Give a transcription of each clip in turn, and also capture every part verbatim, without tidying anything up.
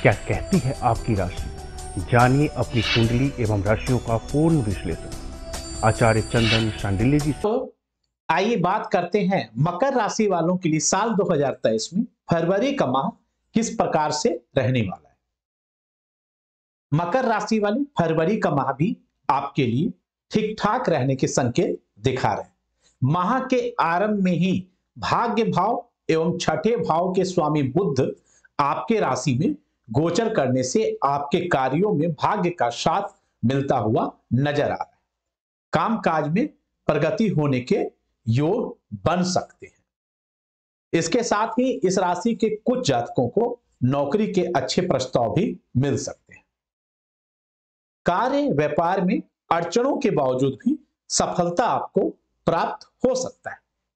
क्या कहती है आपकी राशि? जानिए अपनी कुंडली एवं राशियों का पूर्ण विश्लेषण आचार्य चंदन शांडिल्य जी से। तो आइए बात करते हैं मकर राशि वालों के लिए साल दो हज़ार तेईस में फरवरी का माह किस प्रकार से रहने वाला है। मकर राशि वाले फरवरी का माह भी आपके लिए ठीक ठाक रहने के संकेत दिखा रहे हैं। माह के आरंभ में ही भाग्य भाव एवं छठे भाव के स्वामी बुध आपके राशि में गोचर करने से आपके कार्यों में भाग्य का साथ मिलता हुआ नजर आ रहा है। कामकाज में प्रगति होने के योग बन सकते हैं। इसके साथ ही इस राशि के कुछ जातकों को नौकरी के अच्छे प्रस्ताव भी मिल सकते हैं। कार्य व्यापार में अड़चनों के बावजूद भी सफलता आपको प्राप्त हो सकता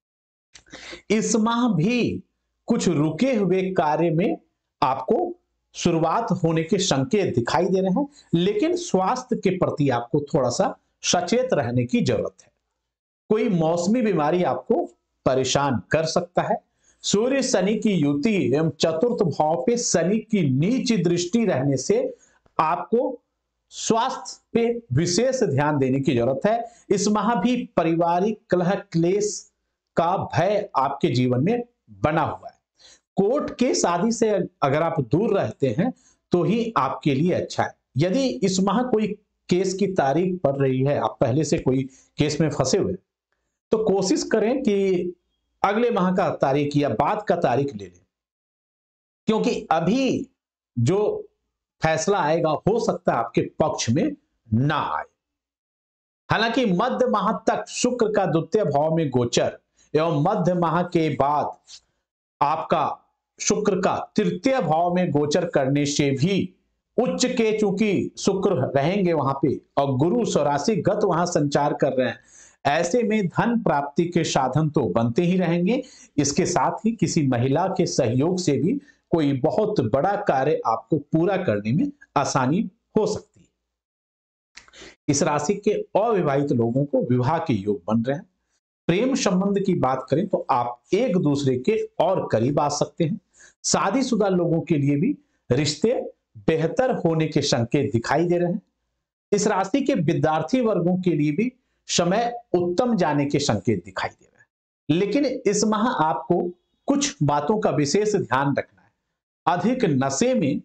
है। इस माह भी कुछ रुके हुए कार्य में आपको शुरुआत होने के संकेत दिखाई दे रहे हैं, लेकिन स्वास्थ्य के प्रति आपको थोड़ा सा सचेत रहने की जरूरत है। कोई मौसमी बीमारी आपको परेशान कर सकता है। सूर्य शनि की युति एवं चतुर्थ भाव पे शनि की नीच दृष्टि रहने से आपको स्वास्थ्य पे विशेष ध्यान देने की जरूरत है। इस माह भी पारिवारिक कलह क्लेश का भय आपके जीवन में बना हुआ है। कोर्ट के शादी से अगर आप दूर रहते हैं तो ही आपके लिए अच्छा है। यदि इस माह कोई केस की तारीख पड़ रही है, आप पहले से कोई केस में फंसे हुए, तो कोशिश करें कि अगले माह का तारीख या बाद का तारीख ले लें, क्योंकि अभी जो फैसला आएगा हो सकता है आपके पक्ष में ना आए। हालांकि मध्य माह तक शुक्र का द्वितीय भाव में गोचर एवं मध्य माह के बाद आपका शुक्र का तृतीय भाव में गोचर करने से भी उच्च के चूंकि शुक्र रहेंगे वहां पे और गुरु स्वराशि गत वहां संचार कर रहे हैं, ऐसे में धन प्राप्ति के साधन तो बनते ही रहेंगे। इसके साथ ही किसी महिला के सहयोग से भी कोई बहुत बड़ा कार्य आपको पूरा करने में आसानी हो सकती है। इस राशि के अविवाहित लोगों को विवाह के योग बन रहे हैं। प्रेम संबंध की बात करें तो आप एक दूसरे के और करीब आ सकते हैं। शादीशुदा लोगों के लिए भी रिश्ते बेहतर होने के संकेत दिखाई दे रहे हैं। इस राशि के विद्यार्थी वर्गों के लिए भी समय उत्तम जाने के संकेत दिखाई दे रहे हैं। लेकिन इस माह आपको कुछ बातों का विशेष ध्यान रखना है। अधिक नशे में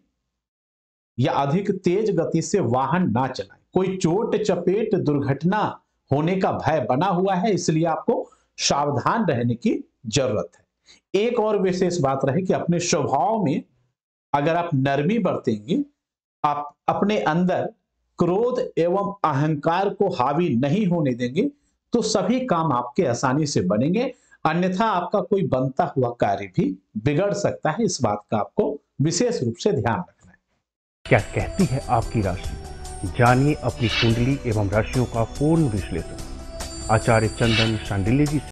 या अधिक तेज गति से वाहन ना चलाएं। कोई चोट चपेट दुर्घटना होने का भय बना हुआ है, इसलिए आपको सावधान रहने की जरूरत है। एक और विशेष बात रहे कि अपने स्वभाव में अगर आप नरमी बरतेंगे, आप अपने अंदर क्रोध एवं अहंकार को हावी नहीं होने देंगे, तो सभी काम आपके आसानी से बनेंगे। अन्यथा आपका कोई बनता हुआ कार्य भी बिगड़ सकता है। इस बात का आपको विशेष रूप से ध्यान रखना है। क्या कहती है आपकी राशि? जानिए अपनी कुंडली एवं राशियों का पूर्ण विश्लेषण आचार्य चंदन शांडिल्य जी से।